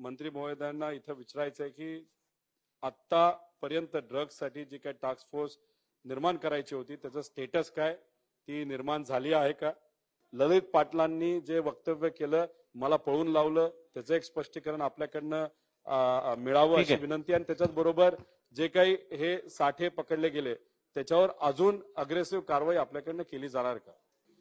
मंत्री महोदयांना इथं विचारायचं आहे की आतापर्यंत ड्रग्जसाठी जी काही टास्क फोर्स निर्माण करायची होती त्याचं स्टेटस काय, ती निर्माण झाली आहे का? ललित पाटलांनी जे वक्तव्य केलं, मला पळून लावलं, त्याचं एक स्पष्टीकरण आपल्याकडनं मिळावं अशी विनंती. आणि त्याच्याच बरोबर जे काही हे साठे पकडले गेले त्याच्यावर अजून अग्रेसिव्ह कारवाई आपल्याकडनं केली जाणार का?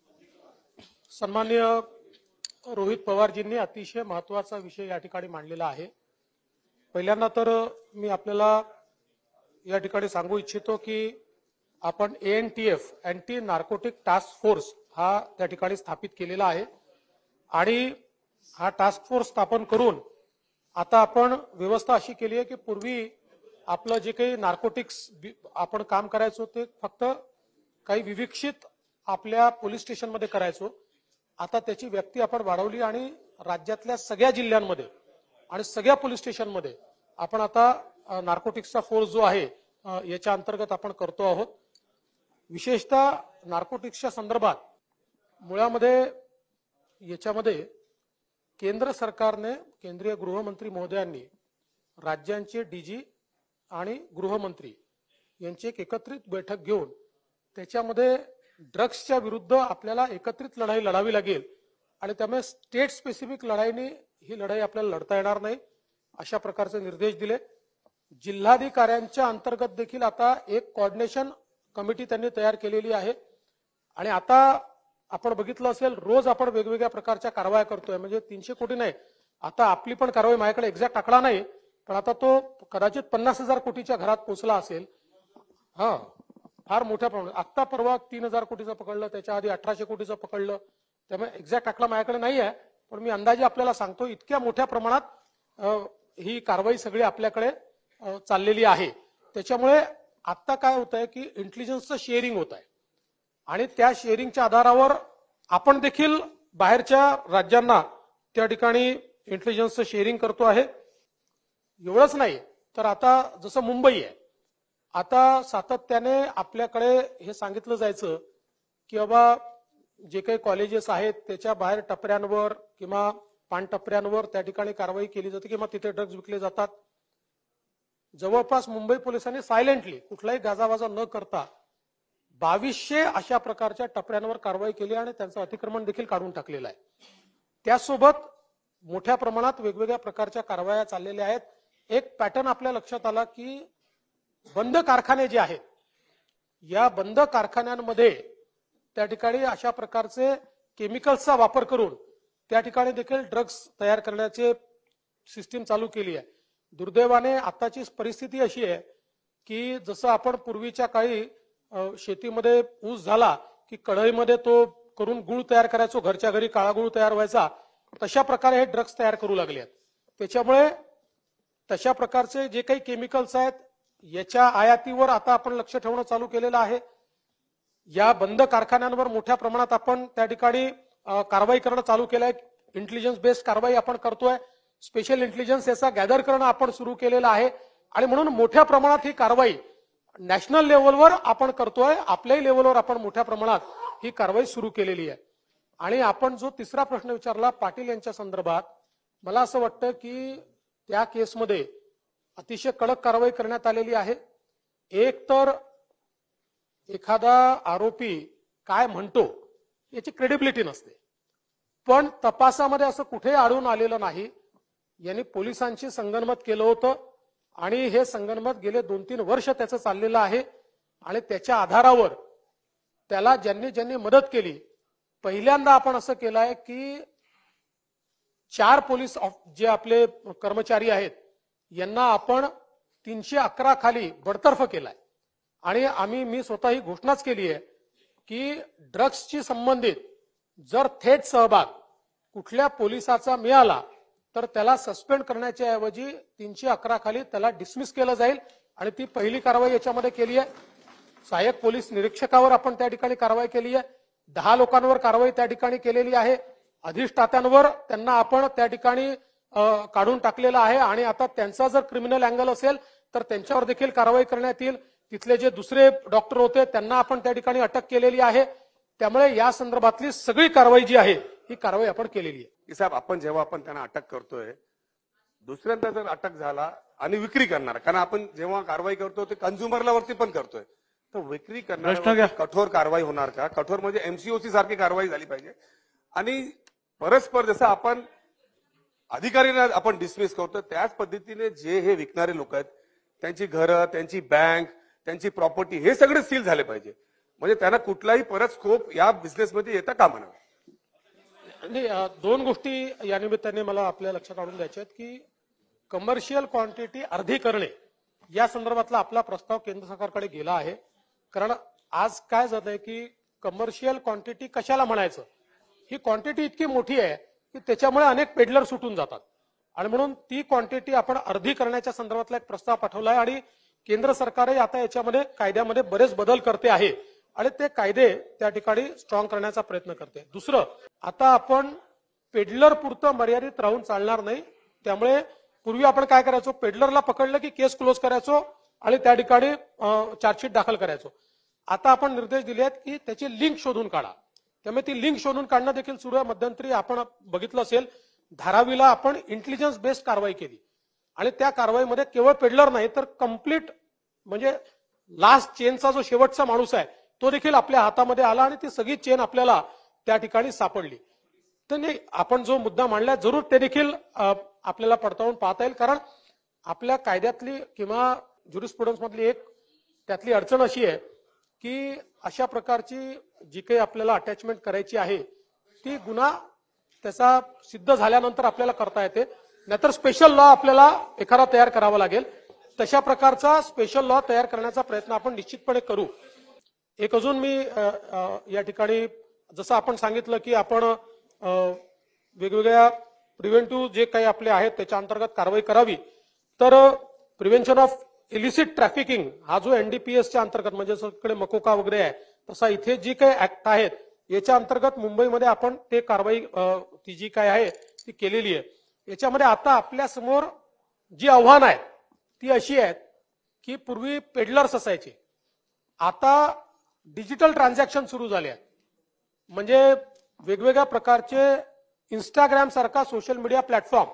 सन्माननीय रोहित पवारजींनी अतिशय महत्त्वाचा विषय या ठिकाणी मांडलेला आहे. पहिल्यांदा तर मी आपल्याला या ठिकाणी सांगू इच्छितो की आपण ANTF anti narcotic task force हा त्या ठिकाणी स्थापित केलेला आहे आणि हा टास्क फोर्स स्थापन करून आता आपण व्यवस्था अशी केली आहे की पूर्वी आपलं जे काही नार्कोटिक्स आपण काम करायचो ते फक्त काही विविक्षित आपल्या पोलीस स्टेशनमध्ये करायचो. आता त्याची व्याप्ती आपण वाढवली आणि राज्यातल्या सगळ्या जिल्ह्यांमध्ये आणि सगळ्या पोलीस स्टेशनमध्ये आपण आता नार्कोटिक्सचा फोर्स जो आहे याच्या अंतर्गत आपण करतो आहोत. विशेषतः नार्कोटिक्सच्या संदर्भात मुळामध्ये याच्यामध्ये केंद्र सरकारने, केंद्रीय गृहमंत्री महोदयांनी राज्यांचे DG आणि गृहमंत्री यांची एक एकत्रित बैठक घेऊन त्याच्यामध्ये ड्रग्सच्या विरुद्ध आपल्याला एकत्रित लढाई लढावी लागेल आणि त्यामुळे स्टेट स्पेसिफिक लढाईने ही लढाई आपल्याला लढता येणार नाही अशा प्रकारचे निर्देश दिले. जिल्हाधिकाऱ्यांच्या अंतर्गत देखील आता एक कोऑर्डिनेशन कमिटी त्यांनी तयार केलेली आहे आणि आता आपण बघितलं असेल रोज आपण वेगवेगळ्या प्रकारच्या कारवाया करतोय. म्हणजे 300 कोटी नाही, आता आपली पण कारवाई, माझ्याकडे एक्झॅक्ट आकडा नाही पण आता तो कदाचित 50,000 कोटीच्या घरात पोहोचला असेल. फार मोठ्या प्रमाणात. आत्ता परवा 3,000 कोटीचं पकडलं, त्याच्या आधी 1,800 कोटीचं पकडलं. त्यामुळे एक्झॅक्ट आकडा माझ्याकडे नाही आहे पण मी अंदाजे आपल्याला सांगतो इतक्या मोठ्या प्रमाणात ही कारवाई सगळी आपल्याकडे चाललेली आहे. त्याच्यामुळे आता काय होत आहे की इंटेलिजन्सचं शेअरिंग होत आहे आणि त्या शेअरिंगच्या आधारावर आपण देखील बाहेरच्या राज्यांना त्या ठिकाणी इंटेलिजन्सचं शेअरिंग करतो आहे. एवढंच नाही तर आता जसं मुंबई आहे, आता सातत्याने आपल्याकडे हे सांगितलं जायचं की बाबा जे काही कॉलेजेस आहेत त्याच्या बाहेर टपऱ्यांवर किंवा पानटपऱ्यांवर त्या ठिकाणी कारवाई केली जाते किंवा तिथे ड्रग्ज विकले जातात. जवळपास मुंबई पोलिसांनी सायलेंटली कुठलाही गाजावाजा न करता 2200 अशा प्रकारच्या टपऱ्यांवर कारवाई केली आणि त्यांचं अतिक्रमण देखील काढून टाकलेलं आहे. त्यासोबत मोठ्या प्रमाणात वेगवेगळ्या प्रकारच्या कारवाया चाललेल्या आहेत. एक पॅटर्न आपल्या लक्षात आला की बंद कारखाने जे आहेत या बंद कारखान्यांमध्ये त्या ठिकाणी अशा प्रकारचे केमिकल्सचा वापर करून त्या ठिकाणी देखील ड्रग्ज तयार करण्याचे सिस्टीम चालू केली आहे. दुर्दैवाने आताची परिस्थिती अशी आहे की जसं आपण पूर्वीच्या काळी शेतीमध्ये ऊस झाला की कढईमध्ये तो करून गुळ तयार करायचो, घरच्या घरी काळा गुळ तयार व्हायचा, तशा प्रकारे हे ड्रग्ज तयार करू लागले आहेत. त्याच्यामुळे तशा प्रकारचे जे काही केमिकल्स आहेत याच्या आयातीवर आता आपण लक्ष ठेवणं चालू केलेलं आहे. या बंद कारखान्यांवर मोठ्या प्रमाणात आपण त्या ठिकाणी कारवाई करणं चालू केलं आहे. इंटेलिजन्स बेस्ड कारवाई आपण करतोय. स्पेशल इंटेलिजन्स याचा गॅदर करणं आपण सुरू केलेलं आहे आणि म्हणून मोठ्या प्रमाणात ही कारवाई नॅशनल लेव्हलवर आपण करतोय. आपल्याही लेव्हलवर आपण मोठ्या प्रमाणात ही कारवाई सुरू केलेली आहे. आणि आपण जो तिसरा प्रश्न विचारला पाटील यांच्या संदर्भात, मला असं वाटतं की त्या केसमध्ये अतिशय कडक कारवाई करण्यात आलेली आहे. एक तर एखादा आरोपी काय म्हणतो याची क्रेडिबिलिटी नसते, पण तपासामध्ये असं कुठे आढळून आलेलं नाही. यांनी पोलिसांशी संगनमत केलं होतं आणि हे संगनमत गेले 2-3 वर्ष त्याचं चाललेलं आहे आणि त्याच्या आधारावर त्याला ज्यांनी ज्यांनी मदत केली, पहिल्यांदा आपण असं केलं आहे की 4 पोलीस जे आपले कर्मचारी आहेत यांना आपण 311 खाली बडतर्फ केलाय आणि मी स्वतः ही घोषणाच केली आहे की ड्रग्सशी संबंधित जर थेट सहभाग कुठल्या पोलिसाचा मिळाला तर त्याला सस्पेंड करण्याच्या ऐवजी 311 खाली त्याला डिसमिस केलं जाईल आणि ती पहिली कारवाई याच्यामध्ये केली आहे. सहाय्यक पोलीस निरीक्षकावर आपण त्या ठिकाणी कारवाई केली आहे. 10 लोकांवर कारवाई त्या ठिकाणी केलेली आहे. अधिष्ठात्यांवर त्यांना आपण त्या ठिकाणी काढून टाकलेलं आहे आणि आता त्यांचा जर क्रिमिनल अँगल असेल तर त्यांच्यावर देखील कारवाई करण्यात येईल. तिथले जे दुसरे डॉक्टर होते त्यांना आपण त्या ठिकाणी अटक केलेली आहे. त्यामुळे या संदर्भातली सगळी कारवाई जी आहे ही कारवाई आपण केलेली आहे. साहेब, आपण जेव्हा आपण त्यांना अटक करतोय दुसऱ्यांदा जर अटक झाला आणि विक्री करणार, कारण आपण जेव्हा कारवाई करतो ते कन्झ्युमरला वरती पण करतोय, तर विक्री करणार कठोर कारवाई होणार का? कठोर म्हणजे एमसीओसी सारखी कारवाई झाली पाहिजे. आणि परस्पर जसं आपण अधिकाऱ्यांना आपण डिसमिस करतो त्याच पद्धतीने जे हे विकणारे लोक आहेत त्यांची घरं, त्यांची बँक, त्यांची प्रॉपर्टी हे सगळे सील झाले पाहिजे. म्हणजे त्यांना कुठलाही परत स्कोप या बिझनेसमध्ये येता कामा नये. आणि दोन गोष्टी या निमित्ताने मला आपल्या लक्षात आणून द्यायच्या आहेत की कमर्शियल क्वांटिटी अर्धी करणे या संदर्भातला आपला प्रस्ताव केंद्र सरकारकडे गेला आहे. कारण आज काय झालंय की कमर्शियल क्वांटिटी कशाला म्हणायचं, ही क्वांटिटी इतकी मोठी आहे की त्याच्यामुळे अनेक पेडलर सुटून जातात आणि म्हणून ती क्वांटिटी आपण अर्धी करण्याच्या संदर्भातला एक प्रस्ताव पाठवला आहे आणि केंद्र सरकारही आता याच्यामध्ये कायद्यामध्ये बरेच बदल करते आहे आणि ते कायदे त्या ठिकाणी स्ट्रॉंग करण्याचा प्रयत्न करते. दुसरं, आता आपण पेडलर पुरतं मर्यादित राहून चालणार नाही. त्यामुळे पूर्वी आपण काय करायचो, पेडलरला पकडलं की केस क्लोज करायचो आणि त्या ठिकाणी चार्जशीट दाखल करायचो. आता आपण निर्देश दिले आहेत की त्याची लिंक शोधून काढा. त्यामुळे ती लिंक शोधून काढणं देखील सुरू आहे. मध्यंतरी आपण बघितलं असेल धारावीला आपण इंटेलिजन्स बेस्ड कारवाई केली आणि त्या कारवाईमध्ये केवळ पेडलर नाही तर कम्प्लीट म्हणजे लास्ट चेनचा जो शेवटचा माणूस आहे तो देखील आपल्या हातामध्ये आला आणि ती सगळी चेन आपल्याला त्या ठिकाणी सापडली. तर नाही, आपण जो मुद्दा मांडलाय जरूर ते देखील आपल्याला पडताळून पाहता येईल. कारण आपल्या कायद्यातली किंवा ज्युरिस्प्रुडन्स मधली एक त्यातली अडचण अशी आहे की अशा प्रकारची जी काही आपल्याला अटॅचमेंट करायची आहे ती गुन्हा त्याचा सिद्ध झाल्यानंतर आपल्याला करता येते, नाहीतर स्पेशल लॉ आपल्याला एखादा तयार करावा लागेल. तशा प्रकारचा स्पेशल लॉ तयार करण्याचा प्रयत्न आपण निश्चितपणे करू. एक अजून मी या ठिकाणी जसं आपण सांगितलं की आपण वेगवेगळ्या प्रिव्हेंटिव्ह जे काही आपले आहेत त्याच्या अंतर्गत कारवाई करावी, तर प्रिव्हेन्शन ऑफ इलिसिट ट्रॅफिकिंग हा जो एनडीपीएसच्या अंतर्गत म्हणजे सगळे मकोका वगैरे आहे तसा इथे जी काही ऍक्ट आहेत याच्या अंतर्गत मुंबईमध्ये आपण ते कारवाई ती जी काय आहे ती केलेली आहे. याच्यामध्ये आता आपल्या समोर जी आव्हान आहे ती अशी आहेत की पूर्वी पेडलर्स असायचे, आता डिजिटल ट्रान्झॅक्शन सुरू झाले आहेत. म्हणजे वेगवेगळ्या प्रकारचे इंस्टाग्राम सारखा सोशल मीडिया प्लॅटफॉर्म,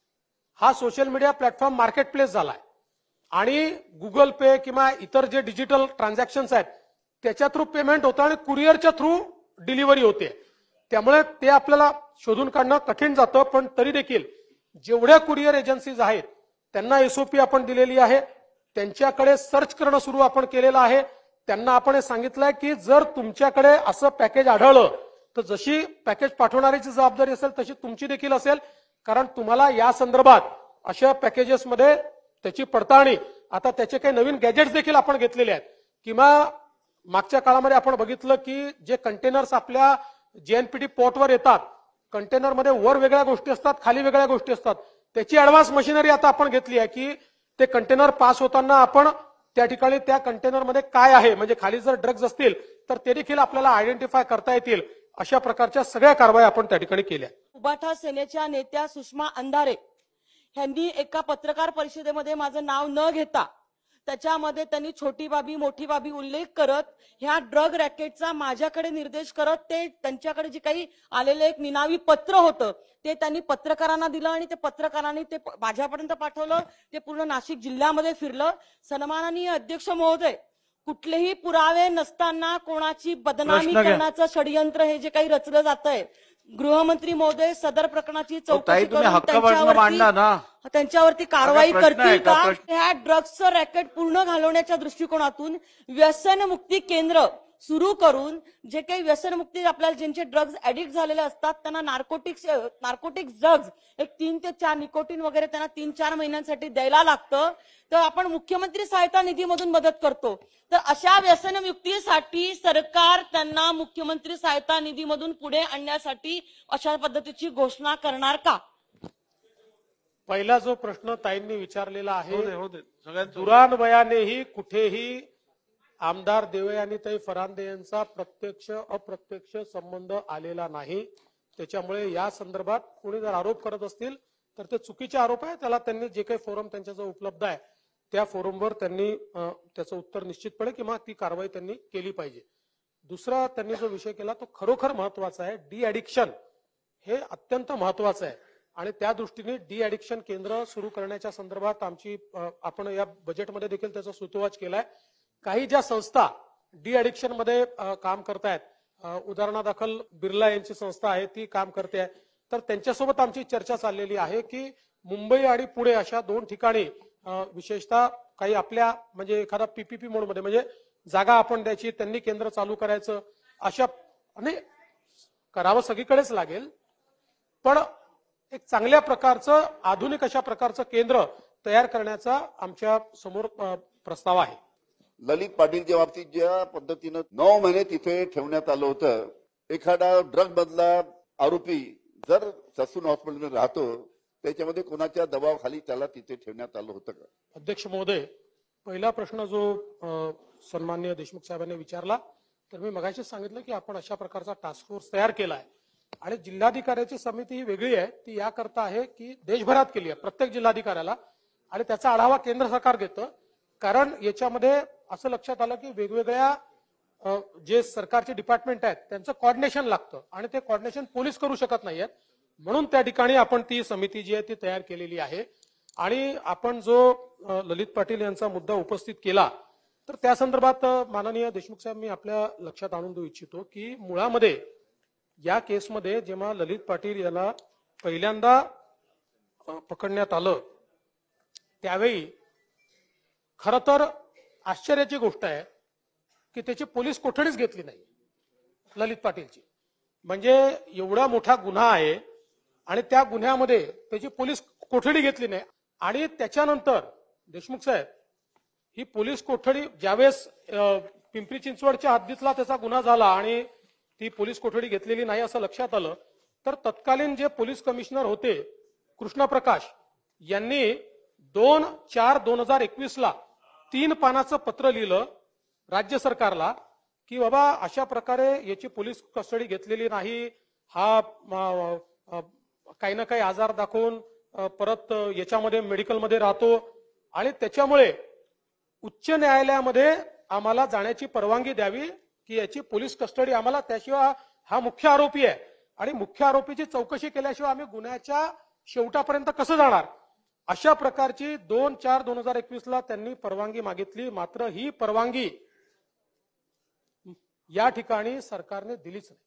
हा social media platform market place झालाय आणि गुगल पे किंवा इतर जे डिजिटल ट्रान्झॅक्शन्स आहेत त्याच्या थ्रू पेमेंट होतं आणि कुरिअरच्या थ्रू डिलिव्हरी होते. त्यामुळे ते आपल्याला शोधून काढणं कठीण जातं. पण तरी देखील जेवढ्या कुरिअर एजन्सीज आहेत त्यांना एसओपी आपण दिलेली आहे, त्यांच्याकडे सर्च करणं सुरू आपण केलेलं आहे. त्यांना आपण हे सांगितलंय की जर तुमच्याकडे असं पॅकेज आढळलं तर जशी पॅकेज पाठवणाऱ्याची जबाबदारी असेल तशी तुमची देखील असेल. कारण तुम्हाला या संदर्भात अशा पॅकेजेसमध्ये त्याची पडताळणी, आता त्याचे काही नवीन गॅजेट्स देखील आपण घेतलेले आहेत. किंवा मागच्या काळामध्ये आपण बघितलं की जे कंटेनर्स आपल्या जेएनपीटी पोर्टवर येतात, कंटेनरमध्ये वर वेगळ्या गोष्टी असतात, खाली वेगळ्या गोष्टी असतात, त्याची ऍडव्हान्स मशिनरी आता आपण घेतली आहे की ते कंटेनर पास होताना आपण त्या ठिकाणी त्या कंटेनरमध्ये काय आहे, म्हणजे खाली जर ड्रग्ज असतील तर ते देखील आपल्याला आयडेंटिफाय करता येतील. अशा प्रकारच्या सगळ्या कारवाई आपण त्या ठिकाणी केल्या. उबाठा सेनेच्या नेत्या सुषमा अंधारे यांनी एका पत्रकार परिषदेमध्ये माझं नाव न घेता त्याच्यामध्ये त्यांनी छोटी बाबी मोठी बाबी उल्लेख करत ह्या ड्रग रॅकेटचा माझ्याकडे निर्देश करत ते त्यांच्याकडे जे काही आलेलं एक निनावी पत्र होतं ते त्यांनी पत्रकारांना दिलं आणि ते पत्रकारांनी ते माझ्यापर्यंत पाठवलं. ते पूर्ण नाशिक जिल्ह्यामध्ये फिरलं. सन्माननीय अध्यक्ष महोदय, कुठलेही पुरावे नसताना कोणाची बदनामी करण्याचं षडयंत्र हे जे काही रचलं जातंय, गृहमंत्री महोदय सदर प्रकरणाची चौकशी करून त्यांच्यावरती कारवाई करतील का? ह्या ड्रग्सचं रॅकेट पूर्ण घालवण्याच्या दृष्टिकोनातून व्यसनमुक्ती केंद्र सुरू करून जे काही व्यसनमुक्ती आपल्याला ज्यांचे ड्रग्ज ऍडिक्ट झालेले असतात त्यांना नार्कोटिक्स ड्रग्ज एक 3 ते 4 निकोटीन वगैरे त्यांना 3-4 महिन्यांसाठी द्यायला लागतं. तर आपण मुख्यमंत्री सहायता निधीमधून मदत करतो. तर अशा व्यसनमुक्तीसाठी सरकार त्यांना मुख्यमंत्री सहायता निधीमधून पुढे आणण्यासाठी अशा पद्धतीची घोषणा करणार का? पहिला जो प्रश्न ताईंनी विचारलेला आहे, दुरान्वयानेही कुठेही आमदार देवयानीताई फरांदे यांचा प्रत्यक्ष अप्रत्यक्ष संबंध आलेला नाही. त्याच्यामुळे या संदर्भात कोणी जर आरोप करत असतील तर ते चुकीचे आरोप आहे. त्याला त्यांनी जे काही फोरम त्यांच्याजवळ उपलब्ध आहे त्या फोरमवर त्यांनी त्याचं उत्तर निश्चितपणे किंवा ती कारवाई त्यांनी केली पाहिजे. दुसरा त्यांनी जो विषय केला तो खरोखर महत्वाचा आहे. डी ॲडिक्शन हे अत्यंत महत्वाचं आहे. आणि त्या दृष्टीने डी ॲडिक्शन केंद्र सुरू करण्याच्या संदर्भात आपण या बजेटमध्ये देखील त्याचा सूतोवाच केलाय. काही ज्या संस्था डी ॲडिक्शन मध्ये काम करतायत, उदाहरणादाखल बिर्ला यांची संस्था आहे ती काम करते आहे, तर त्यांच्यासोबत आमची चर्चा चाललेली आहे की मुंबई आणि पुणे अशा 2 ठिकाणी विशेषतः काही आपल्या म्हणजे एखादा पीपीपी मोडमध्ये म्हणजे जागा आपण द्यायची, त्यांनी केंद्र चालू करायचं, अशा आणि करावं सगळीकडेच लागेल, पण एक चांगल्या प्रकारचं आधुनिक अशा प्रकारचं केंद्र तयार करण्याचा आमच्या समोर प्रस्ताव आहे. ललित पाटीलच्या बाबतीत ज्या पद्धतीनं 9 महिने तिथे ठेवण्यात आलं होतं, एखादा ड्रग मधला आरोपी जर ससून हॉस्पिटलमध्ये राहतो त्याच्यामध्ये कोणाच्या दबावाखाली त्याला तिथे ठेवण्यात आलं होतं का? अध्यक्ष महोदय, पहिला प्रश्न जो सन्माननीय देशमुख साहेबांनी विचारला, तर मी मगाशीच सांगितलं की आपण अशा प्रकारचा टास्क फोर्स तयार केला आहे आणि जिल्हाधिकाऱ्याची समिती ही वेगळी आहे, ती याकरता आहे की देशभरात केली आहे प्रत्येक जिल्हाधिकाऱ्याला, आणि त्याचा आढावा केंद्र सरकार घेतं. कारण याच्यामध्ये असं लक्षात आलं की वेगवेगळ्या जे सरकारचे डिपार्टमेंट आहेत त्यांचं कॉर्डिनेशन लागतं आणि ते कॉर्डिनेशन पोलीस करू शकत नाहीयेत, म्हणून त्या ठिकाणी आपण ती समिती जी आहे ती तयार केलेली आहे. आणि आपण जो ललित पाटील यांचा मुद्दा उपस्थित केला, तर त्या संदर्भात माननीय देशमुख साहेब मी आपल्या लक्षात आणून देऊ इच्छितो की मुळामध्ये या केसमध्ये जेव्हा ललित पाटील याला पहिल्यांदा पकडण्यात आलं त्यावेळी खरं तर आश्चर्याची गोष्ट आहे की त्याची पोलीस कोठडीच घेतली नाही ललित पाटीलची. म्हणजे एवढा मोठा गुन्हा आहे आणि त्या गुन्ह्यामध्ये त्याची पोलीस कोठडी घेतली नाही. आणि त्याच्यानंतर देशमुख साहेब ही पोलीस कोठडी ज्यावेळेस पिंपरी चिंचवडच्या हद्दीतला त्याचा गुन्हा झाला आणि ती पोलीस कोठडी घेतलेली नाही असं लक्षात आलं, तर तत्कालीन जे पोलीस कमिशनर होते कृष्णप्रकाश यांनी 2/4/2021 ला 3 पानाचं पत्र लिहिलं राज्य सरकारला की बाबा अशा प्रकारे याची पोलीस कस्टडी घेतलेली नाही, हा काही ना काही आजार दाखवून परत याच्यामध्ये मेडिकलमध्ये राहतो आणि त्याच्यामुळे उच्च न्यायालयामध्ये आम्हाला जाण्याची परवानगी द्यावी की याची पोलीस कस्टडी आम्हाला, त्याशिवाय हा मुख्य आरोपी आहे आणि मुख्य आरोपीची चौकशी केल्याशिवाय आम्ही गुन्ह्याच्या शेवटापर्यंत कसं जाणार, अशा प्रकारची 2/4/2021 ला त्यांनी परवानगी मागितली. मात्र ही परवानगी या ठिकाणी सरकारने दिलीच नाही,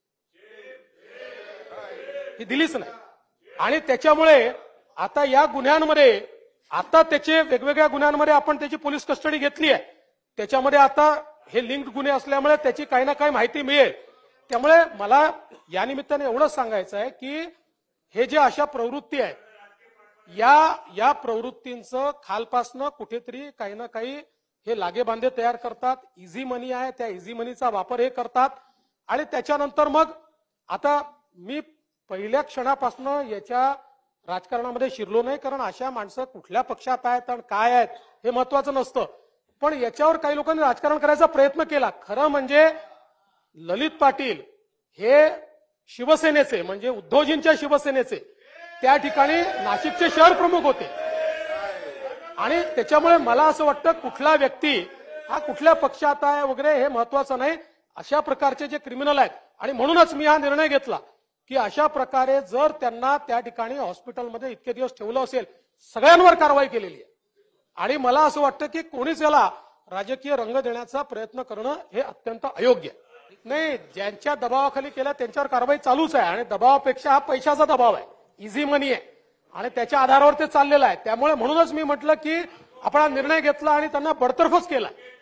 ही दिलीच नाही. आणि त्याच्यामुळे आता या गुन्ह्यांमध्ये आता त्याचे वेगवेगळ्या गुन्ह्यांमध्ये आपण त्याची पोलीस कस्टडी घेतली आहे, त्याच्यामध्ये आता हे लिंक्ड गुन्हे असल्यामुळे त्याची काही ना काही माहिती मिळेल. त्यामुळे मला या निमित्ताने एवढंच सांगायचं आहे की हे जे अशा प्रवृत्ती आहेत या प्रवृत्तींचं खालपासनं कुठेतरी काही ना काही हे लागेबांधे तयार करतात. इझी मनी आहे, त्या इझी मनीचा वापर हे करतात आणि त्याच्यानंतर मग आता मी पहिल्या क्षणापासून याच्या राजकारणामध्ये शिरलो नाही, कारण अशा माणसं कुठल्या पक्षात आहेत आणि काय आहेत हे महत्वाचं नसतं, पण याच्यावर काही लोकांनी राजकारण करायचा प्रयत्न केला. खरं म्हणजे ललित पाटील हे शिवसेनेचे म्हणजे उद्धवजींच्या शिवसेनेचे त्या ठिकाणी नाशिकचे शहर प्रमुख होते आणि त्याच्यामुळे मला असं वाटतं कुठला व्यक्ती हा कुठल्या पक्षात आहे वगैरे हे महत्वाचं नाही. अशा प्रकारचे जे क्रिमिनल आहेत आणि म्हणूनच मी हा निर्णय घेतला की अशा प्रकारे जर त्यांना त्या ठिकाणी हॉस्पिटलमध्ये इतके दिवस ठेवलं असेल, सगळ्यांवर कारवाई केलेली आहे आणि मला असं वाटतं की कोणीच याला राजकीय रंग देण्याचा प्रयत्न करणं हे अत्यंत अयोग्य आहे. नाही, ज्यांच्या दबावाखाली केला त्यांच्यावर कारवाई चालूच आहे आणि दबावापेक्षा हा पैशाचा दबाव आहे, इझी मनी आहे आणि त्याच्या आधारावर ते चाललेलं आहे. त्यामुळे म्हणूनच मी म्हटलं की आपण हा निर्णय घेतला आणि त्यांना बडतर्फच केला.